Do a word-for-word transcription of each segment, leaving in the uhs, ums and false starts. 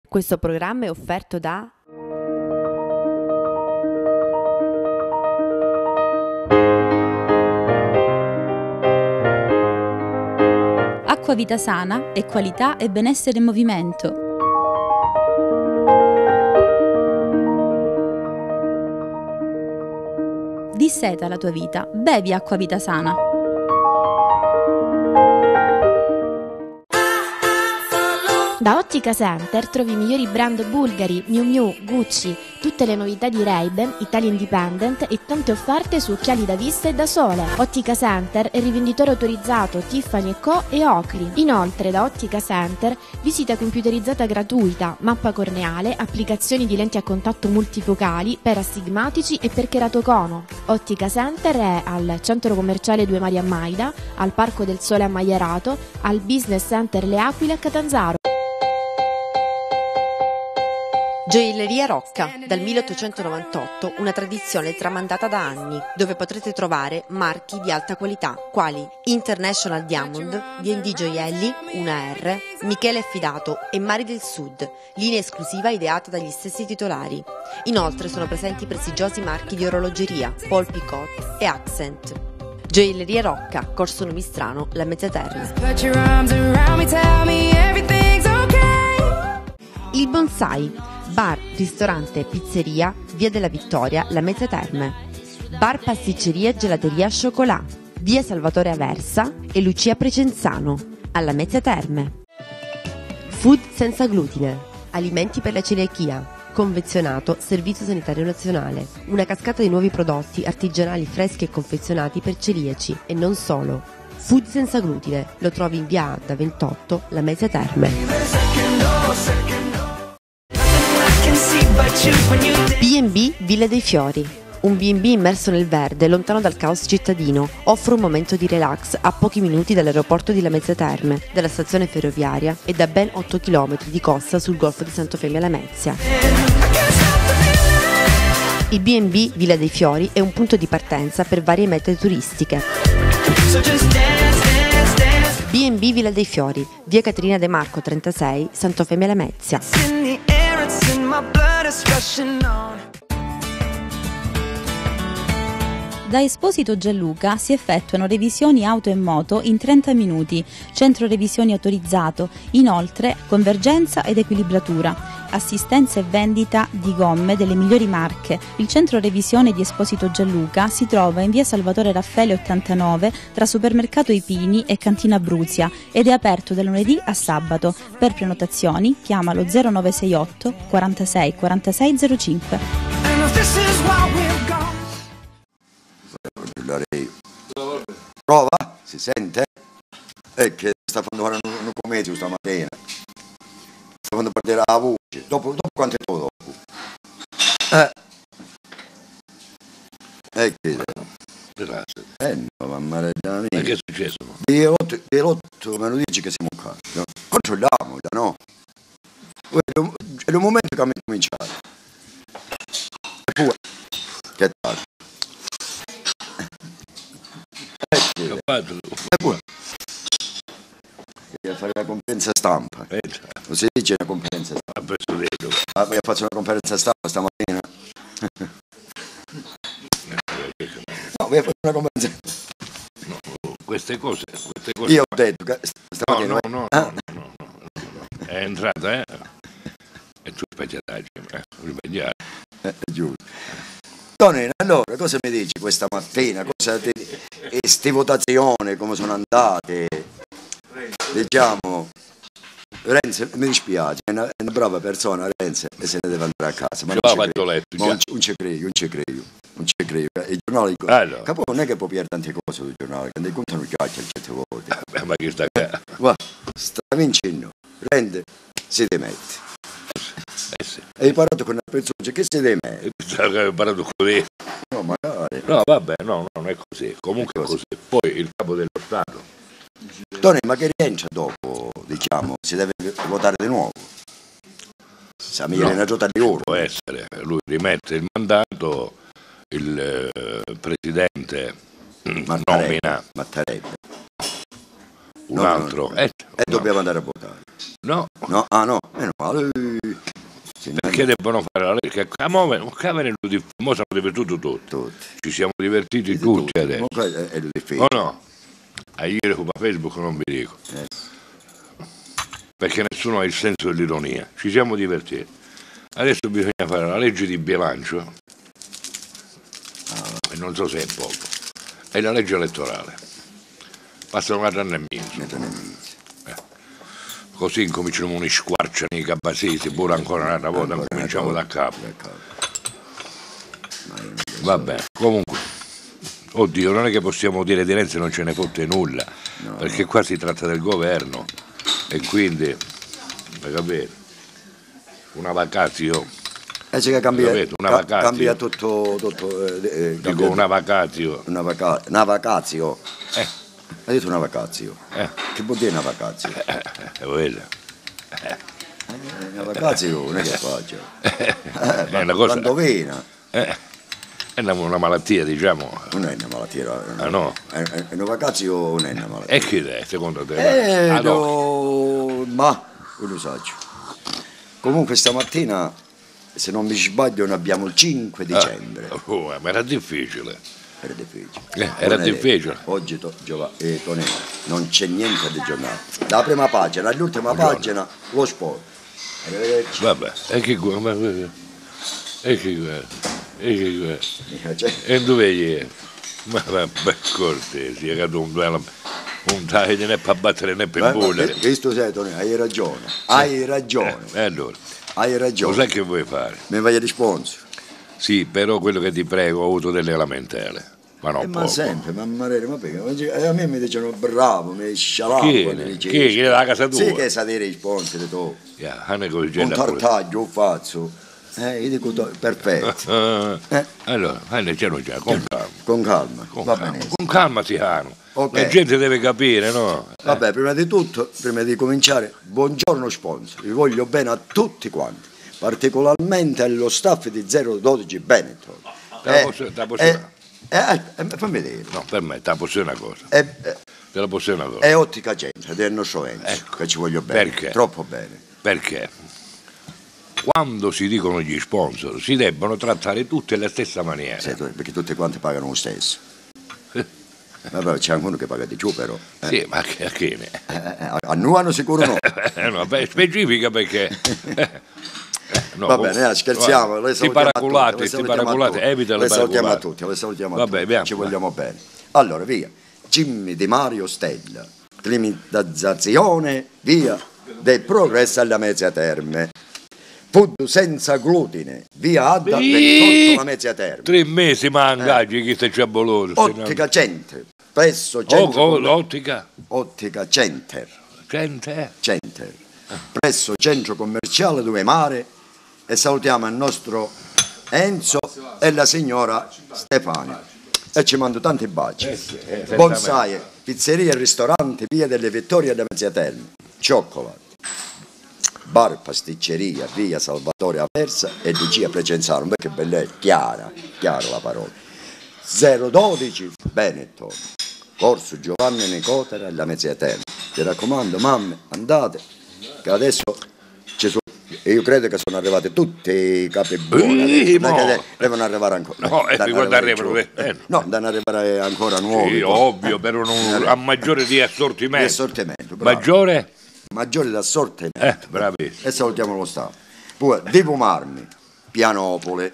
Questo programma è offerto da Acqua Vita Sana è qualità e benessere in movimento. Disseta la tua vita, bevi Acqua Vita Sana. Da Ottica Center trovi i migliori brand bulgari, Miu Miu, Gucci, tutte le novità di Ray-Ban, Italia Independent e tante offerte su occhiali da vista e da sole. Ottica Center è rivenditore autorizzato Tiffany and Co e Oakley. Inoltre da Ottica Center visita computerizzata gratuita, mappa corneale, applicazioni di lenti a contatto multifocali per astigmatici e per keratocono. Ottica Center è al Centro Commerciale Due Mari a Maida, al Parco del Sole a Maiarato, al Business Center Le Aquile a Catanzaro. Gioielleria Rocca, dal milleottocentonovantotto, una tradizione tramandata da anni, dove potrete trovare marchi di alta qualità, quali International Diamond, D and D Gioielli, Una R, Michele Affidato e Mari del Sud, linea esclusiva ideata dagli stessi titolari. Inoltre sono presenti prestigiosi marchi di orologeria, Paul Picot e Accent. Gioielleria Rocca, Corso Numistrano, La Mezzia Terme. Il Bonsai, bar, ristorante e pizzeria, via della Vittoria, La Mezzia Terme. Bar, pasticceria e gelateria Chocolat, via Salvatore Aversa e Lucia Precenzano, alla Mezzia Terme. Food senza glutine, alimenti per la celiachia, convenzionato Servizio Sanitario Nazionale. Una cascata di nuovi prodotti artigianali freschi e confezionati per celiaci e non solo. Food senza glutine, lo trovi in via Adda ventotto, La Mezzia Terme. B and B Villa dei Fiori, un B and B immerso nel verde, lontano dal caos cittadino, offre un momento di relax a pochi minuti dall'aeroporto di La Mezzia Terme, dalla stazione ferroviaria e da ben otto chilometri di costa sul golfo di Sant'Eufemia Lamezia. Il B and B Villa dei Fiori è un punto di partenza per varie mete turistiche. B and B Villa dei Fiori, via Caterina De Marco trentasei, Sant'Eufemia Lamezia. Da Esposito Gianluca si effettuano revisioni auto e moto in trenta minuti, centro revisioni autorizzato, inoltre convergenza ed equilibratura, assistenza e vendita di gomme delle migliori marche. Il centro revisione di Esposito Gianluca si trova in via Salvatore Raffaele ottantanove tra Supermercato I Pini e Cantina Bruzia ed è aperto da lunedì a sabato. Per prenotazioni chiamalo zero nove sei otto quarantasei quarantasei zero cinque. Prova? Si sente? È che sta facendo un, un commedio stamattina. Sta facendo perdere la voce. Dopo, dopo quanto è dopo? Eh. E che? Eh no, mamma mia. Ma che è successo? Di otto, di otto me lo dici che siamo qua. No? Controlliamo, no? È il momento che mi cominciare. Eppure, che tal? Che ho fatto? Eppure. Devi fare la conferenza stampa. Eh, Lo si dice una conferenza stampa. Ah, ah, faccio una conferenza stampa stamattina. No, voglio fare una conferenza. No, queste cose, queste cose. Io ho detto che stamattina. No, no, no, ah. no, no, no, no. È entrata, eh? E tu sbagliatai, eh? Sbagliare. Eh, è giusto. Tonino, allora, cosa mi dici questa mattina? Cosa ti... Queste votazioni, come sono andate? Diciamo, Renzi, mi dispiace, è una, è una brava persona Renzi e se ne deve andare a casa. Ma non ci credo, letto, ma non, non ci credo, non ci credo, non ci credo. I giornali, allora. Capo non è che può pierdere tante cose sui giornali, che ne contano già certe volte. Eh, ma che sta qua? Guarda, sta vincendo, rende, si demette. Eh sì. Hai imparato con una persona che si demette. Hai imparato così. No, magari. No, vabbè, no, non è così. Comunque è così. Poi il capo dello Stato. Tony, ma che rientra dopo, diciamo, si deve votare di nuovo? Sa migliore una giornata di oro. Può essere, lui rimette il mandato, il eh, presidente Mattarella, nomina Mattarella. un no, altro no, no. Eh, e no. dobbiamo andare a votare. No, no, ah no, meno male. perché debbono fare la legge? Che a mo mo sono divertiti tutti. Tutti. Ci siamo divertiti Tutti, tutti tutti. adesso. Comunque è difficile. O no? A ieri con Facebook non vi dico. Eh. Perché nessuno ha il senso dell'ironia. Ci siamo divertiti. Adesso bisogna fare la legge di bilancio. Ah. E non so se è poco. E la legge elettorale. Passano un altro anno e mezzo. Così incominciamo un squarciano i capasesi, pure ancora un'altra volta, Ancora cominciamo una da capo. Da capo. Vabbè, comunque, oddio, non è che possiamo dire di Renzi non ce ne fotte nulla, No. perché qua si tratta del governo e quindi, hai capito, una vacazio, Eh, c'è che cambia, Capito? Una ca- vacazio. cambia tutto, tutto eh, eh, dico cambia una vacazio, una, vaca- una vacazio. eh, Hai detto una vacazio. eh, Che vuol dire una vacazio? eh, è quella. Eh, una vacazio non è che faccio. È una cosa- Quando vena. Eh, è una, una malattia, diciamo. Non è una malattia. Ah, no? È, è una vacazio non è una malattia. E che è, secondo te? Eh, Ah, no. no, ma non lo so. Comunque stamattina, se non mi sbaglio, ne abbiamo il cinque dicembre. Ah, oh, ma era difficile. Era difficile. Eh, era Non è- difficile. Oggi to, Giova, eh, Tonino, non c'è niente di giornale. La prima pagina, l'ultima Buongiorno. pagina, lo sport. Arrivederci. Vabbè, e che qua, ma, e che qua, e che qua, Cioè, e dove è? Ma vabbè, cortesia, che tu un duello, un taglio né per battere né per ma- ma- bollere. questo sei Tonino, hai ragione, hai ragione, E allora, hai ragione. cos'è che vuoi fare? Mi vai a rispondere. Sì, però quello che ti prego, ho avuto delle lamentele, ma non Eh, ma poco. sempre, ma Marere, ma perché? Ma dice- eh, a me mi dicono bravo, mi scialavo. Chi? mi dice- Chi? Chi è la casa tua? Sì, che sa dire i sponsor, tu. Yeah, non è così, Un da pure. tartaglio, un fazzo. Eh, io dico, to- perfetto. Ah, Eh. allora, vai già, già, con calma. Con calma, Con va calma, bene. con calma si fanno. Ok. La gente deve capire, no? Vabbè, prima di tutto, prima di cominciare, buongiorno sponsor, vi voglio bene a tutti quanti, particolarmente allo staff di zero dodici Benetton. Te la Eh, posso- te la posso- eh, eh, eh, fammi vedere. No, per me, te la posso dire una cosa. È, è, Te la posso dire una cosa. è Ottica Centro del nostro Enzo, Ecco. che ci voglio bene, Perché? troppo bene. Perché quando si dicono gli sponsor si debbono trattare tutti alla stessa maniera. Sì, tu- perché tutti quanti pagano lo stesso. Vabbè, c'è anche uno che paga di giù però. Eh, Sì, ma che, che ne? eh, eh, a Nuano sicuro no. Eh, no, beh, specifica perché. eh, no, Va bene, eh, scherziamo, guarda, le sti salutiamo a paraculati, tutti, le sti salutiamo a paraculati, tutti. evita le Le salutiamo a paraculate. tutti, le salutiamo a Vabbè, tutti, abbiamo- ci vogliamo bene. Allora, via, Jimmy Di Mario Stella, climatizzazione, via, del progresso alla Mezia Terme. Food senza glutine, via Adda ventotto la Mezia Terme. Tre mesi mangaggi chi sta già boloso. Ottica Center, presso Oh, centro oh, commer- l'ottica. Ottica Center, Gente. Center, presso centro commerciale Due Mare, e salutiamo il nostro Enzo e la signora Stefania e ci mando tanti baci. eh, Bonsai, pizzeria e ristorante via delle Vittorie da Mezia Terme, cioccolato, bar, pasticceria via Salvatore Aversa e Lucia Precenzano. Beh, che bella è, chiara, chiara la parola. zero dodici Benetton, corso Giovanni Nicotera e la Mezia Terme. Ti raccomando, mamme, andate, che adesso ci sono, e io credo che sono arrivati tutti i capi buoni, Sì, non è mo. che de- devono arrivare ancora. No, eh, devono quando arrivare arrivano, giù. eh. No, devono arrivare ancora nuovi. Sì, poi. ovvio, per un, Eh, a maggiore di di assortimento. assortimento, bravo. Maggiore? Maggiore d'assortimento. Eh, bravissimo. E salutiamo lo Stato. Poi Divo Marmi, Pianopole,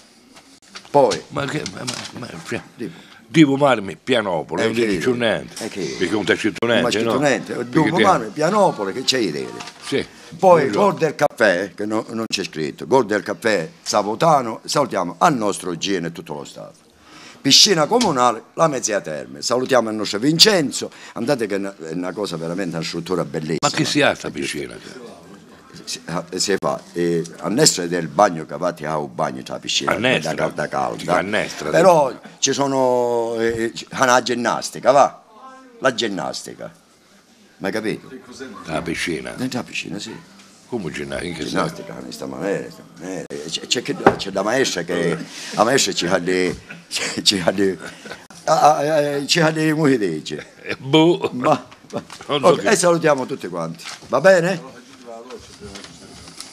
poi Ma che. Ma, ma, ma, cioè, Divo. Divo Marmi, Pianopolo, Eh, non che- dici più niente. eh, che- Perché non ti c'è ma niente, scritto no? niente, Perché Divo ti- Marmi, Pianopole, che c'è idea. Sì. Poi Buongiorno. Gol del Caffè, che no- non c'è scritto, Gol del Caffè Savotano, salutiamo al nostro G N e tutto lo Stato. Piscina comunale, la Mezia Terme, salutiamo il nostro Vincenzo, andate che è una, è una cosa veramente, una struttura bellissima. Ma che si ha sta piscina? Si, si fa, eh, annesso del bagno che fate a un bagno tra la piscina, Annestra. da calda calda. Si fa annestra, Però ci sono eh, una ginnastica, va? La ginnastica. Mai capito? La piscina? Dentro la piscina, sì. Come ginnastica? In che senso? Ginnastica, in questa maniera, in questa maniera. C'è, c'è, che- c'è la maestra che la maestra ci ha le ci ha le ah, ah, eh, ci ha le come si dice? Eh, boh. Ma, ma- Non so ok, che- e salutiamo tutti quanti. Va bene?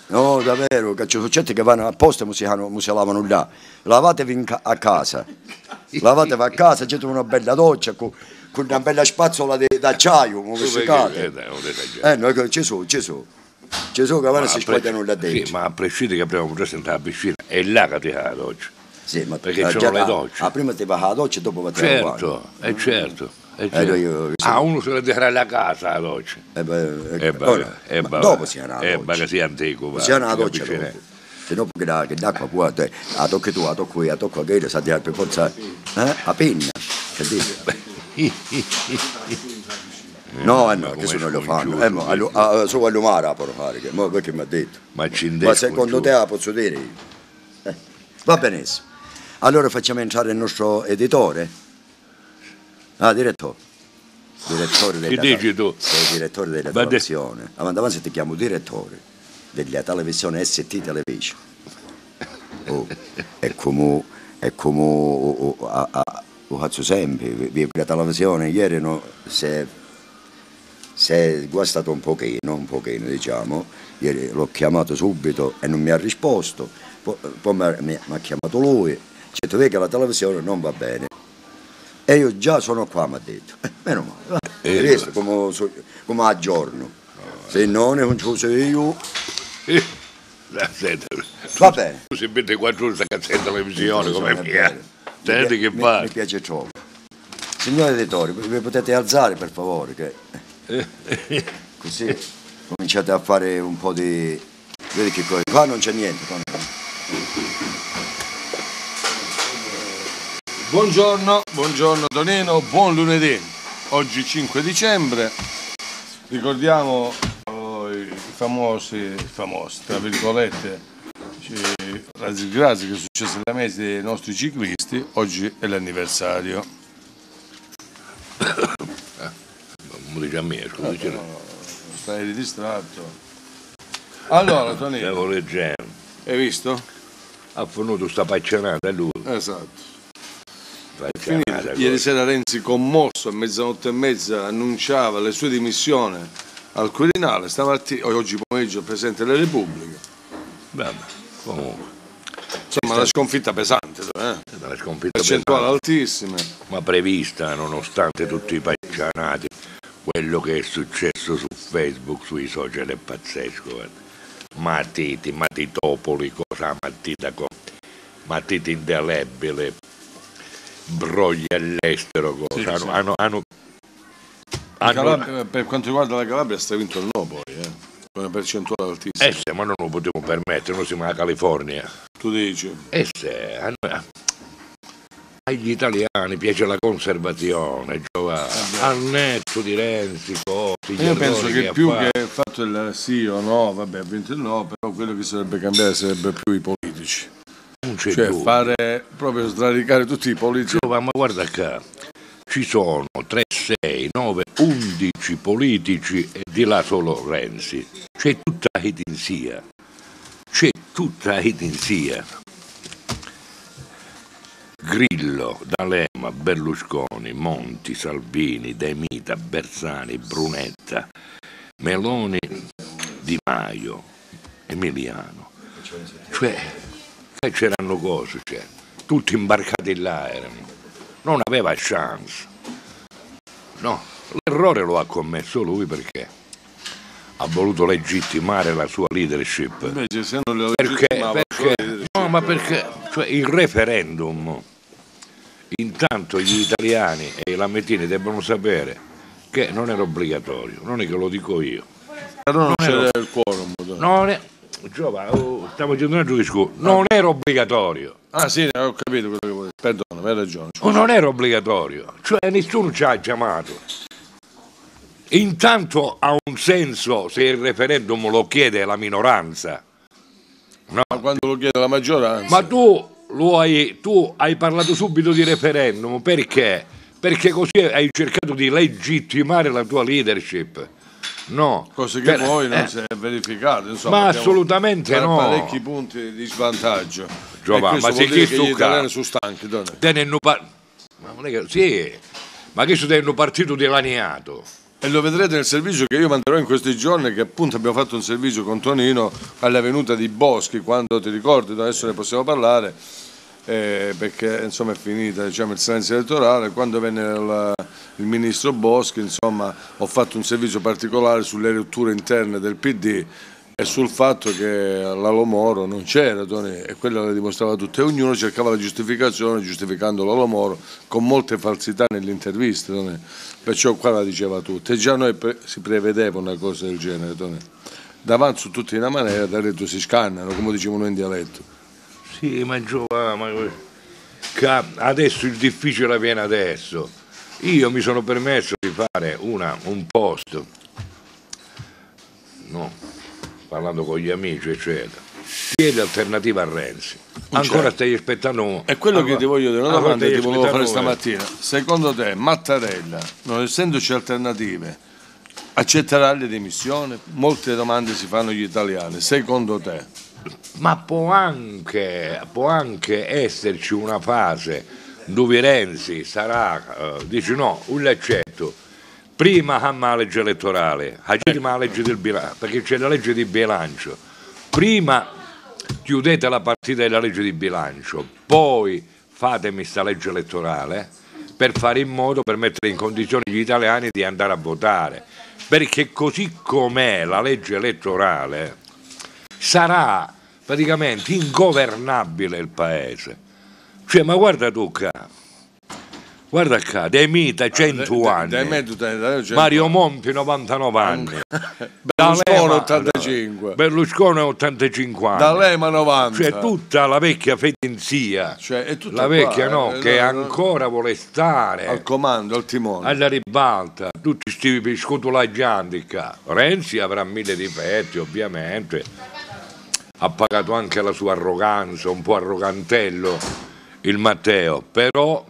No, davvero, che ci sono certi che vanno apposta e si, si lavano là. Lavatevi ca- a casa. Lavatevi a casa, c'è una bella doccia con, con una bella spazzola d'acciaio, come si cade. Eh, no, ci sono, ci sono. Ci sono che vanno e si squagliano là dentro. Sì, ma a prescindere che abbiamo già sentito la piscina, è là che ti fa la doccia. Sì, ma perché ci sono le docce. Ah, prima ti va la doccia e dopo va a certo, è certo. Eh, certo. Eh, io, ah, uno se la deve alla casa la doccia. Eh, beh, eh, ora, eh, ma dopo si ha una eh, doccia. Eh, si è antico. Si ha una doccia dopo. Se no che l'acqua può, la tocchi tu, la tocco io, la tocco a che, sa di per forza, eh? A penna, che dici? No, eh no, che se non lo fanno, eh, ma, a, a, solo a lumare la possono fare, che, mo, perché mi ha detto. Ma, ma secondo te la posso dire io? Eh, va benissimo. Allora facciamo entrare il nostro editore. Ah, direttore. Direttore della, che dici tu? Sei direttore della va televisione. De... Avanti avanti ti chiamo direttore della televisione S T Television. Oh, è come, è come oh, oh, a, a, lo faccio sempre, vi la televisione ieri no, si è, si è guastato un pochino, un pochino diciamo, ieri l'ho chiamato subito e non mi ha risposto, poi, poi mi, mi, mi ha chiamato lui, ha detto che la televisione non va bene. E io già sono qua, mi ha detto. Eh, meno male, eh, visto come, come a giorno. Se non non ci sei io. Eh, senta, va bene. Tu sei ventiquattro ore sta cazzetta televisione come mia. Senti che mi, fai? Mi piace troppo. Signore editori, vi potete alzare per favore, che così cominciate a fare un po' di. Vedi che qua, qua non c'è niente. Qua non... Buongiorno, buongiorno Tonino, buon lunedì, oggi cinque dicembre, ricordiamo oh, i famosi, famosi, tra virgolette, la disgrazia che è successa nella mese dei nostri ciclisti, oggi è l'anniversario. Non dice a me, scusa. No, no, no, stai distratto. Allora Tonino, stavo leggendo. Hai visto? Ha fornuto sta paccianata lui. Esatto. Finita. Ieri sera Renzi, commosso, a mezzanotte e mezza annunciava le sue dimissioni al Quirinale, stamattina, oggi pomeriggio Presidente della Repubblica. Vabbè, comunque. Insomma, una sconfitta pesante, eh? Una sconfitta percentuali pesante, altissime. Ma prevista, nonostante tutti i paccianati, quello che è successo su Facebook, sui social è pazzesco. Guarda. Matiti, matitopoli, cosa matita con matita indelebile. Brogli all'estero, cosa sì, hanno, sì. hanno, hanno, hanno... Calabria, per quanto riguarda la Calabria sta vinto il no poi, eh? Con una percentuale altissima. Eh se, ma non lo potevo permettere, noi siamo alla California. Tu dici? Eh se, a noi, agli italiani piace la conservazione, Giovanni, eh al netto di Renzi, Cosi. Io penso che, che più che il fatto del sì o no, vabbè ha vinto il no, però quello che sarebbe cambiare sarebbe più i politici. Cioè dubbio. Fare proprio sradicare tutti i politici. Ma guarda qua, ci sono tre, sei, nove, undici politici e di là solo Renzi. C'è tutta edinzia. C'è tutta edinzia. Grillo, D'Alema, Berlusconi, Monti, Salvini, De Mita, Bersani, Brunetta, Meloni, Di Maio, Emiliano. Cioè, c'erano cose, cioè, tutti imbarcati là erano. Non aveva chance. No, l'errore lo ha commesso lui perché ha voluto legittimare la sua leadership. Invece se non lo perché, perché no, ma perché cioè, il referendum, intanto gli italiani e i lamettini debbono sapere che non era obbligatorio, non è che lo dico io. Però non, non c'era era, il quorum. Non è, Giova, oh, stavo dicendo un altro discorso, non era obbligatorio. Ah sì, ho capito quello che vuoi. Perdona, hai ragione. Oh, non era obbligatorio, cioè nessuno ci ha chiamato. Intanto ha un senso se il referendum lo chiede la minoranza. No. Ma quando lo chiede la maggioranza? Ma tu, lo hai, tu hai parlato subito di referendum, perché? Perché così hai cercato di legittimare la tua leadership. No. Cose che per, poi non eh. si è verificato. Insomma, ma assolutamente no. Parecchi punti di svantaggio. Giovanni, ma se chi che gli italiani sono stanchi, tenendo par- ma non è che, sì, ma che sono partito dilaniato. E lo vedrete nel servizio che io manderò in questi giorni, che appunto abbiamo fatto un servizio con Tonino alla venuta di Boschi, quando ti ricordi, adesso ne possiamo parlare, eh, perché insomma è finita, diciamo, il silenzio elettorale. Quando venne il, il ministro Boschi, insomma, ho fatto un servizio particolare sulle rotture interne del P D e sul fatto che Lalo Moro non c'era, e quello le dimostrava tutto, e ognuno cercava la giustificazione giustificando Lalo Moro con molte falsità nelle interviste, perciò qua la diceva tutta, e già noi pre si prevedeva una cosa del genere, davanti su tutti in una maniera, da detto si scannano, come dicevano in dialetto. Sì, ma giovane, ma adesso il difficile viene adesso. Io mi sono permesso di fare una, un post, no, parlando con gli amici, eccetera. Chiede alternativa a Renzi. Ancora certo. Stai aspettando? È quello ancora, che ti voglio dire, una domanda che ti volevo fare stamattina. Secondo te Mattarella, non essendoci alternative, accetterà le dimissioni? Molte domande si fanno gli italiani. Secondo te? Ma può anche, può anche esserci una fase dove Renzi sarà, uh, dice no, un l'accetto. Prima hamma la legge elettorale, la legge del bilancio, perché c'è la legge di bilancio. Prima chiudete la partita della legge di bilancio, poi fatemi sta legge elettorale per fare in modo, per mettere in condizione gli italiani di andare a votare. Perché così com'è la legge elettorale sarà praticamente ingovernabile il paese. Cioè, ma guarda tu qua. Guarda qua, De Mita cento anni, de, de, de, de, de, Mario Monti novantanove anni, Berlusconi ottantacinque, Berlusconi ottantacinque anni, D'Alema novanta, cioè tutta la vecchia fedenzia, cioè, la vecchia qua, no, eh, che no, ancora vuole stare al comando, al timone, alla ribalta, tutti sti scotolaggianti qua. Renzi avrà mille difetti ovviamente, ha pagato anche la sua arroganza, un po' arrogantello il Matteo, però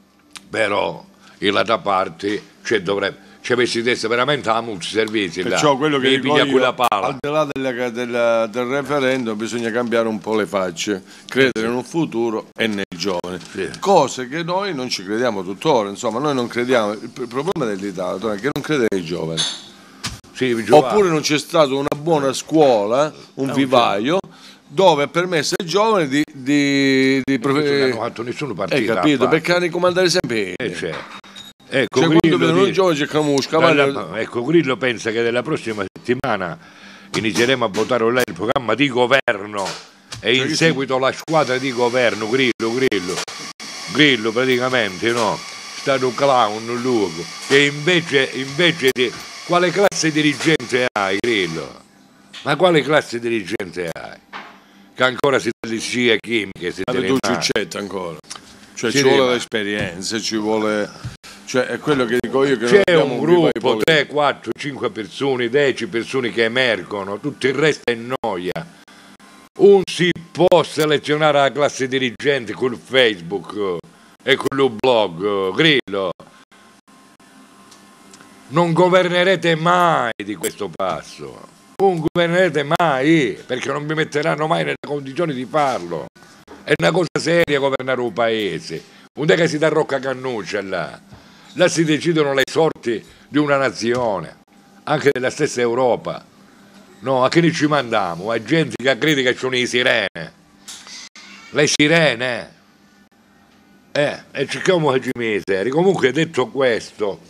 però in l'altra parte cioè, dovrebbe ci avessi detto veramente a molti servizi, perciò là, quello che dico io, palla. Al di là del, del, del referendum bisogna cambiare un po' le facce, credere in un futuro e nei giovani, sì. Cose che noi non ci crediamo tuttora, insomma noi non crediamo, il problema dell'Italia è che non crede nei giovani, sì, oppure non c'è stata una buona scuola, un vivaio dove ha permesso ai giovani di, di, di non hanno fatto nessuno partito, hai capito? Perché hanno ricomandare sempre eh, cioè. Ecco, cioè, quando vedono un giovane cercano un cavallo. Ecco, Grillo pensa che dalla prossima settimana inizieremo a votare online il programma di governo e cioè in seguito si... la squadra di governo. Grillo, Grillo Grillo praticamente no, è stato un clown, un luogo, che invece, invece di quale classe dirigente hai, Grillo? Ma quale classe dirigente hai? Che ancora si dà le scie chimiche, si deve tu ciuccetta ancora, cioè ci, ci vuole l'esperienza, ci vuole, cioè è quello che dico io, che c'è un gruppo, tre, quattro, cinque persone, dieci persone che emergono, tutto il resto è noia. Un si può selezionare la classe dirigente col Facebook e con lo blog, Grillo. Non governerete mai di questo passo. Non governerete mai, perché non vi metteranno mai nelle condizioni di farlo. È una cosa seria governare un paese. Non è che si dà rocca cannuccia là. Là si decidono le sorti di una nazione, anche della stessa Europa. No, a che ne ci mandiamo? A gente che crede che sono le sirene. Le sirene. Eh, e cerchiamo che ci miseri. Comunque, detto questo,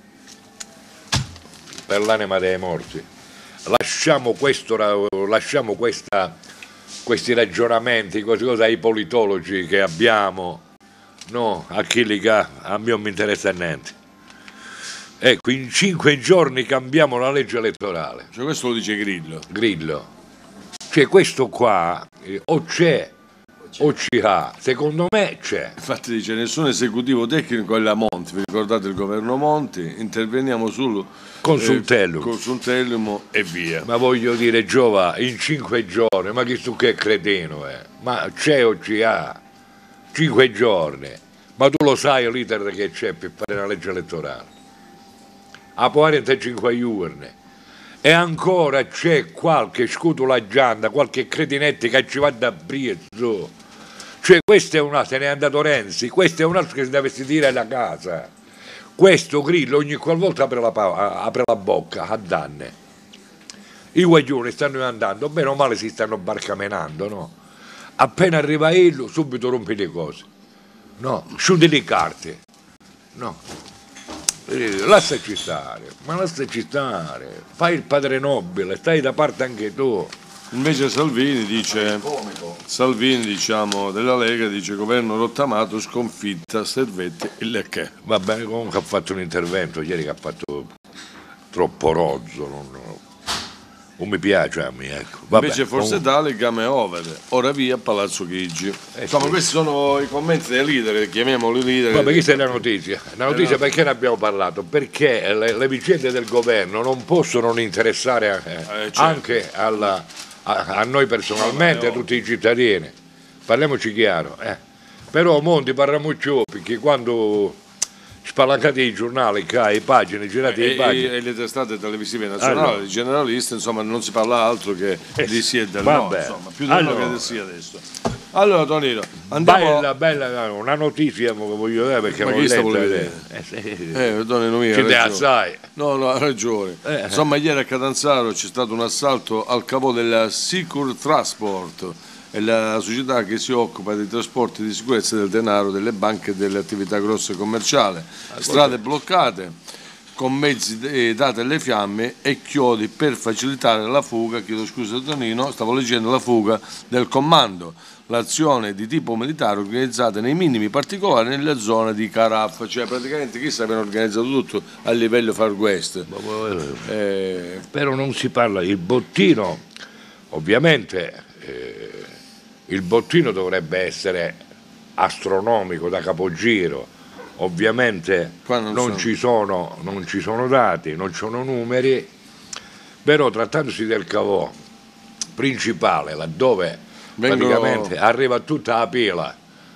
per l'anima dei morti, lasciamo questo, lasciamo questa, questi ragionamenti così cosa ai politologi che abbiamo, no, a chi li ha, a me non mi interessa niente. Ecco, in cinque giorni cambiamo la legge elettorale. Cioè questo lo dice Grillo. Grillo. Cioè questo qua eh, o c'è o ci ha, secondo me c'è. Infatti dice nessun esecutivo tecnico è la Monti, vi ricordate il governo Monti, interveniamo sul Consultellum, eh, Consultellum e via. Ma voglio dire Giova, in cinque giorni, ma chi tu che cretino è? Ma c'è o ci ha? Cinque giorni, ma tu lo sai l'iter che c'è per fare la legge elettorale? A quarantacinque urne. E ancora c'è qualche scutolaggianda, qualche cretinetti che ci va da Briezzo. Cioè questo è una, se n'è andato Renzi, questo è un altro che si deve vestire alla casa. Questo Grillo ogni qualvolta apre la, pa- apre la bocca a danne. I guaglioni stanno andando, bene o male si stanno barcamenando, no? Appena arriva Illo, subito rompi le cose. No, sciuti le carte. No. Eh, lasciaci stare, ma lasciaci stare. Fai il padre nobile, stai da parte anche tu. Invece Salvini dice, Salvini diciamo della Lega dice governo rottamato, sconfitta, servette e lecche. Va bene, comunque ha fatto un intervento ieri che ha fatto troppo rozzo, non, non mi piace a me, ecco. Vabbè, invece Forza Italia game over, ora via Palazzo Chigi. Eh, Insomma, sì. Questi sono i commenti dei leader, chiamiamoli leader. Vabbè, questa è la notizia. La notizia Eh, no. perché ne abbiamo parlato? Perché le, le vicende del governo non possono non interessare eh, Eh, certo. anche alla, a, a noi personalmente, a tutti i cittadini. Parliamoci chiaro. Eh. Però Monti parla molto perché quando spalancati i giornali, i pagine, girate e, le pagine. e le testate televisive nazionali, Allora. i generalisti, insomma, non si parla altro che Eh, di sì e del vabbè. no, insomma, più del Allora. no che del sì adesso. Allora, Tonino, andiamo. Bella, bella, una notizia che voglio dire perché Ma non chi l'ho sta letta. vuole vedere? Eh, sì. Eh, Tonino mio, Ci ha te ragione. assai. No, no, ha ragione. Eh. Insomma, ieri a Catanzaro c'è stato un assalto al capo della Sicur Transport, è la società che si occupa dei trasporti di sicurezza del denaro, delle banche e delle attività grosse commerciali. Strade bloccate, con mezzi e date alle fiamme e chiodi per facilitare la fuga, chiedo scusa Tonino, stavo leggendo la fuga del comando. L'azione di tipo militare organizzata nei minimi particolari nella zona di Caraffa, cioè praticamente chi sa abbiano organizzato tutto a livello Far West. Eh, Però non si parla, il bottino, ovviamente eh, il bottino dovrebbe essere astronomico da capogiro, ovviamente Qua non non, sono. ci sono, non ci sono dati, non ci sono numeri, però trattandosi del cavò principale, laddove Vengono- praticamente arriva tutta la pila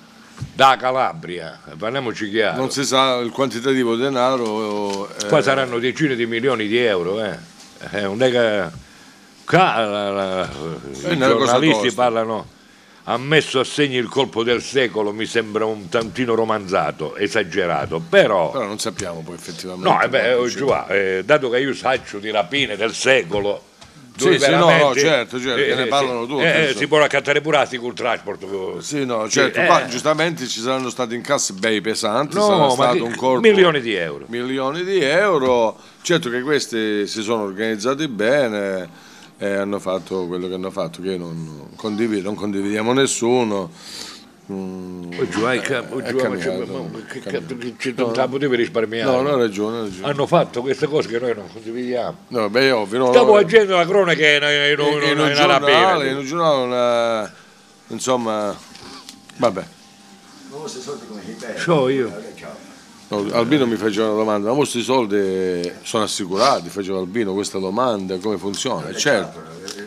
da Calabria, parliamoci chiaro, non si sa il quantitativo di denaro. eh, qua saranno decine di milioni di euro, eh. Eh, non è che qua, la- la- Eh, i una cosa giornalisti costa. parlano, ha messo a segno il colpo del secolo, mi sembra un tantino romanzato, esagerato, però, Però non sappiamo poi effettivamente. no, eh beh, quanto oh, c'è. giù, eh, dato che io saccio di rapine del secolo, Sì, dove sì, no, no, veramente, certo, certo, che ne sì, parlano tutti, eh, insomma. si può raccattare pure a Sicur Transport. Sì, no, certo, eh. qua giustamente ci saranno stati incassi bei pesanti, No, sarà ma stato che- un colpo milioni di euro. milioni di euro. Certo che questi si sono organizzati bene e hanno fatto quello che hanno fatto, che non, condivido, non condividiamo nessuno. Mm, Oh, giù, hai cap- oh, è giù, ma cambiato, c'è- ma- che è cazzo, cambiato. che ci non te la potevi risparmiare? No, no, hai ragione, hai ragione. Hanno fatto queste cose che noi non condividiamo. No, beh, è ovvio, no, Stavo no, leggendo la cronaca in, in, in, in, in in un giornale, in Arabia. un giornale una- insomma, vabbè. So io. No, Albino mi faceva una domanda, ma questi soldi sono assicurati? Faceva Albino questa domanda, come funziona? Certo,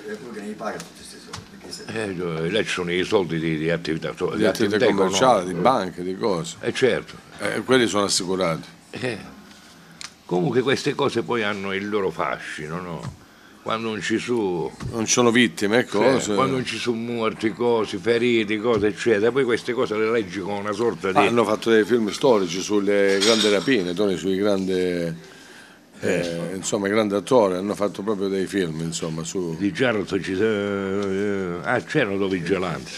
Eh, là ci sono i soldi di, di attività, so- di attività commerciali, di economiche. banche, di cose. Eh certo. Eh, quelli sono assicurati. Eh. Comunque queste cose poi hanno il loro fascino, no? Quando non ci sono, Non ci sono vittime e cose. cioè, quando non ci sono morti, cose, feriti, cose, eccetera, poi queste cose le leggi con una sorta di... Ah, hanno fatto dei film storici sulle grandi rapine, Tony, sui grandi, eh, insomma, i grandi attori, hanno fatto proprio dei film, insomma, su... Di Charlton ci eh, ah, c'erano due vigilanti,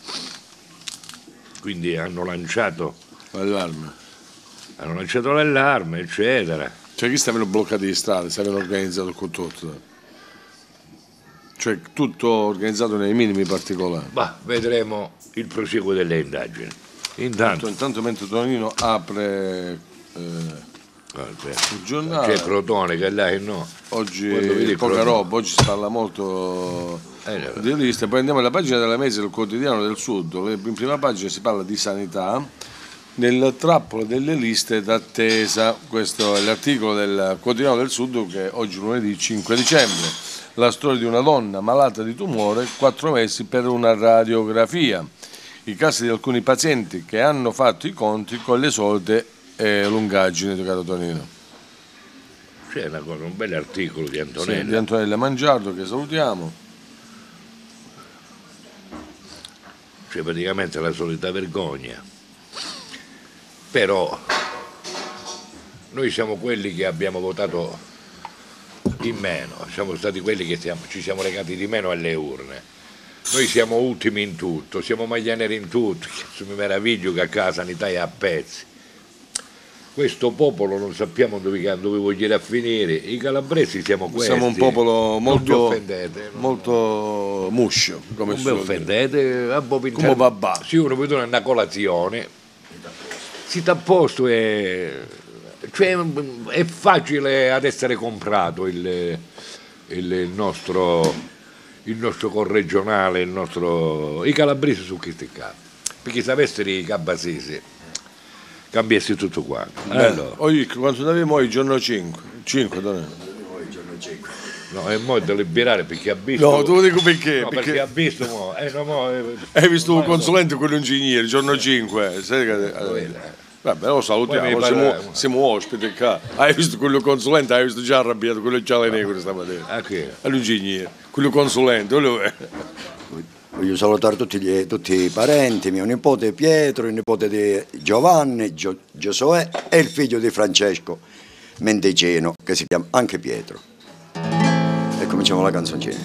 quindi hanno lanciato Allarme. hanno lanciato l'allarme, eccetera. Cioè, chi stavano bloccati di strade, stavano organizzato con tutto. Cioè, tutto organizzato nei minimi particolari. Ma vedremo il prosieguo delle indagini. Intanto, Intanto, mentre Tonino apre eh, guarda, il giornale, c'è Crotone che là che no. oggi Quando vedi poca Crotone. roba, oggi si parla molto Eh, no. di liste. Poi andiamo alla pagina della Mese del Quotidiano del Sud, dove in prima pagina si parla di sanità, nel trappola delle liste d'attesa. Questo è l'articolo del Quotidiano del Sud che oggi lunedì cinque dicembre. La storia di una donna malata di tumore, quattro mesi per una radiografia. I casi di alcuni pazienti che hanno fatto i conti con le solite eh, lungaggini, caro Tonino. C'è una cosa, un bel articolo di Sì, Antonella. di Antonella Mangiardo, che salutiamo. Cioè praticamente la solita vergogna. Però noi siamo quelli che abbiamo votato in meno, siamo stati quelli che siamo, ci siamo legati di meno alle urne. Noi siamo ultimi in tutto, siamo maglianeri in tutto, mi meraviglio che a casa la sanità è a pezzi. Questo popolo non sappiamo dove, dove voglierà finire, i calabresi siamo questi. Siamo un popolo molto, offendete, molto muscio, come non vi offendete, a come babà. Se uno vede una colazione, si dà a posto e cioè, è facile ad essere comprato il, il, il nostro il nostro corregionale, il nostro, i calabresi su questi capi, perché se avessero i cabasesi cambiassi tutto qua. Allora. Oggi quando abbiamo il giorno cinque, cinque no, è mo' deliberare perché ha visto. No, tu lo dico perché? No, perché, perché ha visto mo, eh, no, mo, eh, hai visto un consulente con l'ingegnere, il giorno cinque. Sai che, vabbè, lo salutiamo, siamo, siamo ospiti qua. Hai visto quello consulente, hai visto già arrabbiato, quello giallo e negro stamattina. Ah, che? All'ingegnere, quello consulente, quello è. Voglio salutare tutti, gli, tutti i parenti, mio nipote Pietro, il nipote di Giovanni, Gio, Giosuè e il figlio di Francesco Mendiceno, che si chiama anche Pietro. E cominciamo la canzoncina.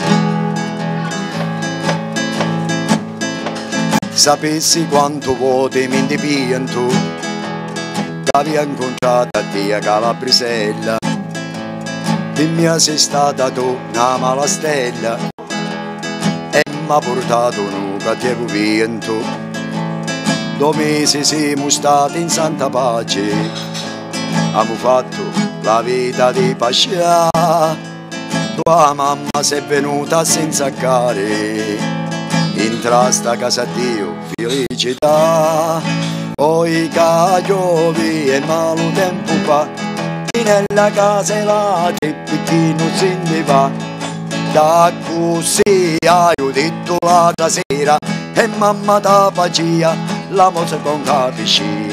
Sapessi quanto voti mi indipian tu, che avevi incontrato a Tia Calabrisella, dimmi sei stata tu una mala stella, e m'ha portato un cattivo vento. Due mesi siamo stati in santa pace, abbiamo fatto la vita di pascia. Tua mamma si è venuta senza care, entra sta casa a Dio felicità. Poi cagliovi e malo tempo fa, chi nella casa è là e chi non se ne va. Da così ho detto l'altra sera e mamma da pacia la moza con capiscia.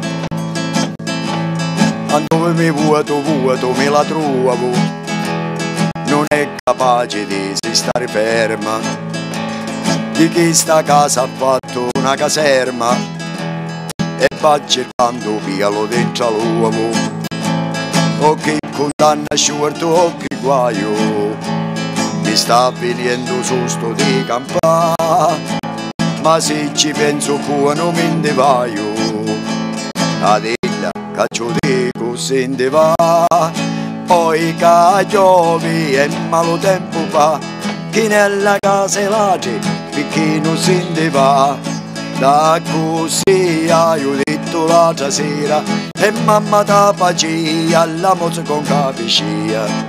Dove mi vuoi tu vuoi tu me la trovo, non è capace di si stare ferma, di chi sta casa ha fatto una caserma e va cercando pialo dentro l'uomo. O che condanna sciolto o che guaio, mi sta venendo susto di campà, ma se ci penso pure non me ne vaio, adella caccio dico se ne va. Poi cagliovi e malo tempo fa, chi nella casa è ladri perché non se ne va. Da così ho detto l'altra sera e mamma da pacia la moza con capiscia.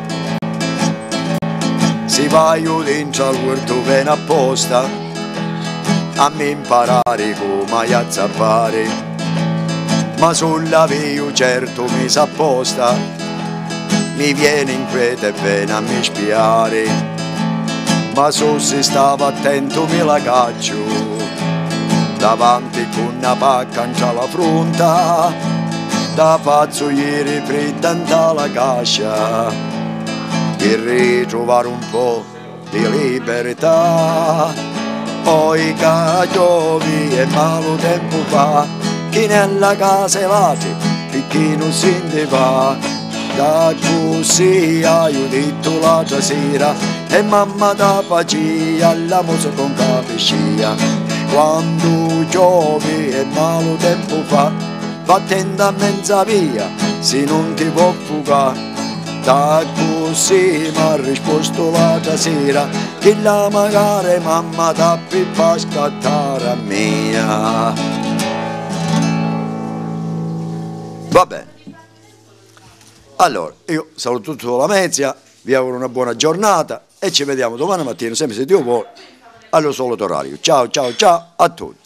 Se vai io dentro al huerto ben apposta a me imparare come a zappare, ma sulla via certo mi s'apposta, mi viene inquieta e viene a me spiare, ma so se stava attento me la caccio, davanti con una pacca tra la fronte, da fazzo ieri fredda la cascia, per ritrovare un po' di libertà. Poi cagliovi e malo tempo fa, chi nella casa è ladri perché non se ne va. Da così ho detto l'altra sera e mamma da pacia la moza con capiscia. Quando piove e malo tempo fa, va attenta a mezza via se non ti può fugare. Da così mi ha risposto l'altra sera che la magari mamma da pippa scattare a mia. Va bene. Allora, io saluto tutta la Mezia, vi auguro una buona giornata e ci vediamo domani mattina, sempre se Dio vuole, allo solito orario. Ciao ciao ciao a tutti.